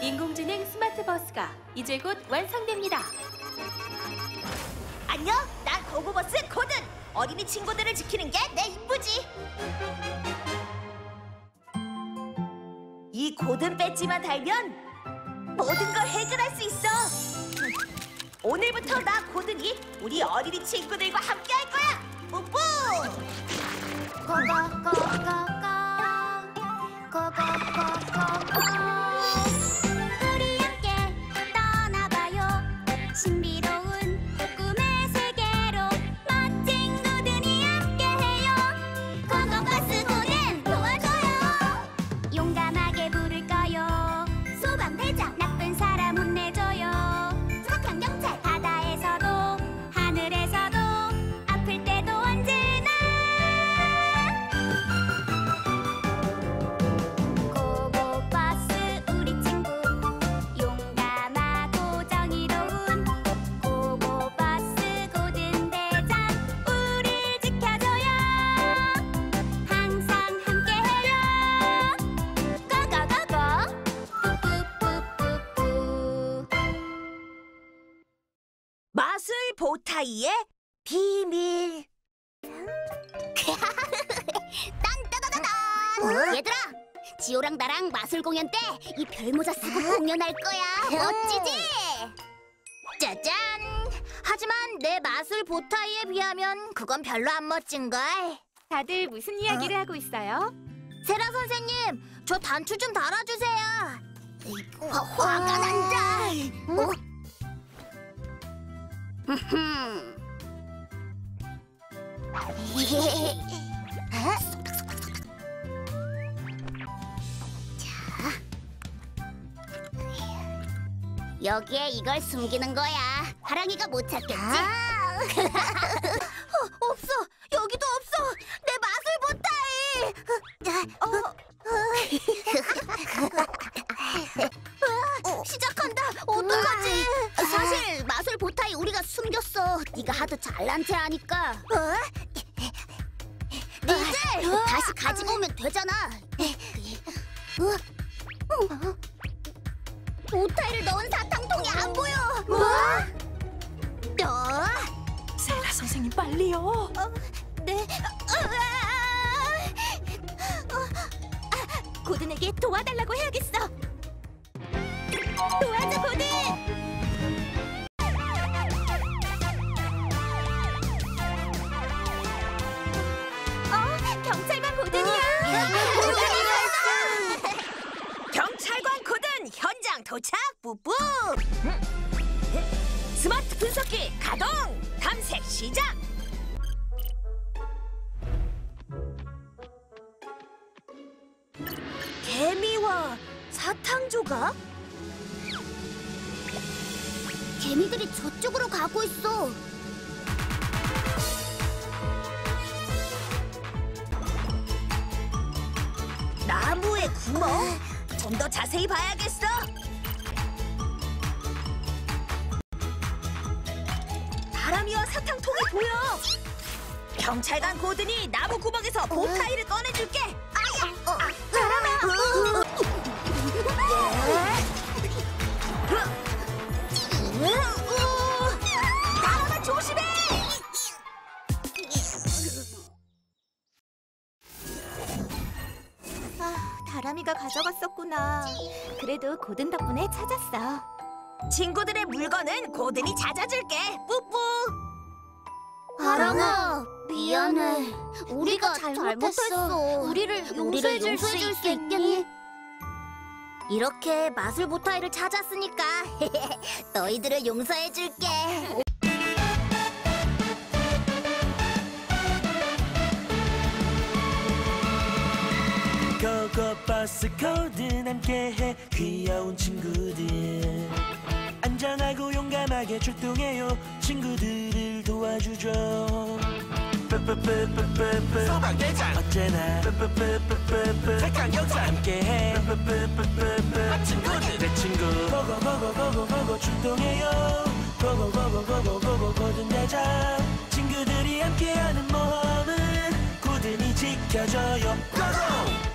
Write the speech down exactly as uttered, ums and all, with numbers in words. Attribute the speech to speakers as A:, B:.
A: 인공지능 스마트 버스가 이제 곧 완성됩니다.
B: 안녕, 난 고고버스 고든. 어린이 친구들을 지키는 게 내 임무지. 이 고든 배지만 달면 모든 걸 해결할 수 있어. 오늘부터 나 고든이 우리 어린이 친구들과 함께 할 거야. 뿌뿌!
C: 고고고고고 고고고고고 우리 함께 떠나봐요. 신비로운 꿈의 세계로 멋진 고든이 함께해요. 고고버스 고든 도와줘요. 용감하게 부를까요. 소방대장 나쁜 사람 혼내줘요. 착한 경찰 바다에서도 하늘에서도 아플 때도 언제나 고고버스 우리 친구 용감하고 정의로운 고고버스 고든 대장 우릴 지켜줘요. 항상 함께해요. 고고고고 뿌뿌뿌뿌뿌
B: 마술 보타이의 비밀.
C: 딴따다다단! 얘들아! 지호랑 나랑 마술 공연 때 이 별모자 쓰고 공연할 거야. 멋지지? 짜잔! 하지만 내 마술 보타이에 비하면 그건 별로 안 멋진걸.
A: 다들 무슨 이야기를 하고 있어요?
C: 세라 선생님, 저 단추 좀 달아주세요. 화, 화가 난다. 어? 흠흠. 여기에 이걸 숨기는 거야. 하랑이가 못 찾겠지? 어, 없어. 여기도 없어. 내 마술 보타이. 어, 시작한다. 어떡하지? 사실 마술 보타이 우리가 숨겼어. 네가 하도 잘난 체 하니까. 어? 니들 다시 가지고 오면 되잖아. 어? 보타이를 넣은 사탕통이 안 보여. 뭐? 너?
A: 세라 선생님 빨리요.
C: 어, 네. 아, 고든에게 도와달라고 해야겠어. 도와줘, 고든. 어, 경찰관 고든이야.
B: 경찰관 고든 현장 도착. 뿌뿌! 스마트 분석기 가동! 탐색 시작! 개미와 사탕 조각?
C: 개미들이 저쪽으로 가고 있어.
B: 나무의 구멍? 좀 더 자세히 봐야겠어. 다람이와 사탕통이 보여. 경찰관 고든이 나무 구멍에서 보타이를 꺼내줄게. 아야! 어, 다람아! 다람아 조심해!
C: 아, 다람이가 가져갔었구나. 그래도 고든 덕분에 찾았어.
B: 친구들의 물건은 고든이 찾아줄게. 뿌뿌!
C: 하랑아, 미안해. 우리가 잘못했어. 우리를 용서해줄 수 있겠니? 이렇게 마술 보타이를 찾았으니까 너희들을 용서해줄게.
D: 고고버스 고든 함께해. 귀여운 친구들 안전하고 용감하게 출동해요. 친구들을 도와주죠. 뿌뿌뿌뿌뿌뿌 소방대장 언제나 뿌뿌뿌뿌뿌뿌 착한 경찰 함께해. 뿌뿌뿌뿌뿌뿌 친구들 내 친구 고고고고고고고 출동해요. 고고고고고고고 고든 대장 친구들이 함께하는 모험은 고든이 지켜줘요. 고고!